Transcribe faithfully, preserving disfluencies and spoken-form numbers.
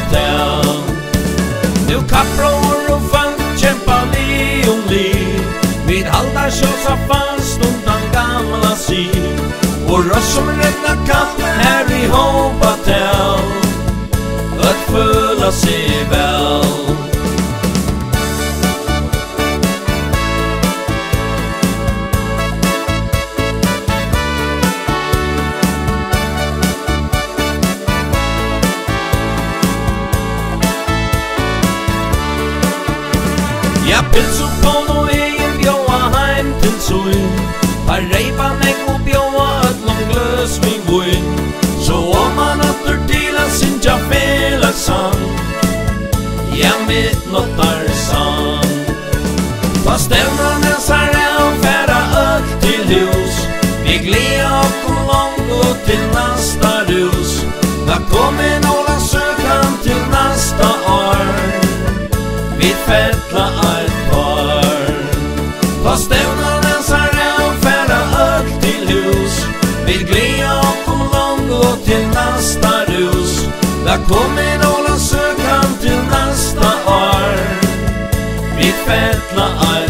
till. Nu kappror och fang kämpa li om li, vid halda tjosa fast undan gamla si, och röst som rädda kapp här vi hoppa till, att fulla sig väl. Ja, pilsu på no egen bjóa heim til suin, har reipa meg og bjóa öllum glös vi vuin, så om man atter til a sinja fela sang, ja, mitt nottar sang. Ta stevnan en sarre og færa öll til hus, vi gleda okkom långt og til nästa rus, da kommer några sökan til nästa år, vi fettla ett par. Ta stevnan en sarre och färra öll till hus, vi gleda okkom långt och till nästa rus, där kommer några sökan till nästa år, vi fettla ett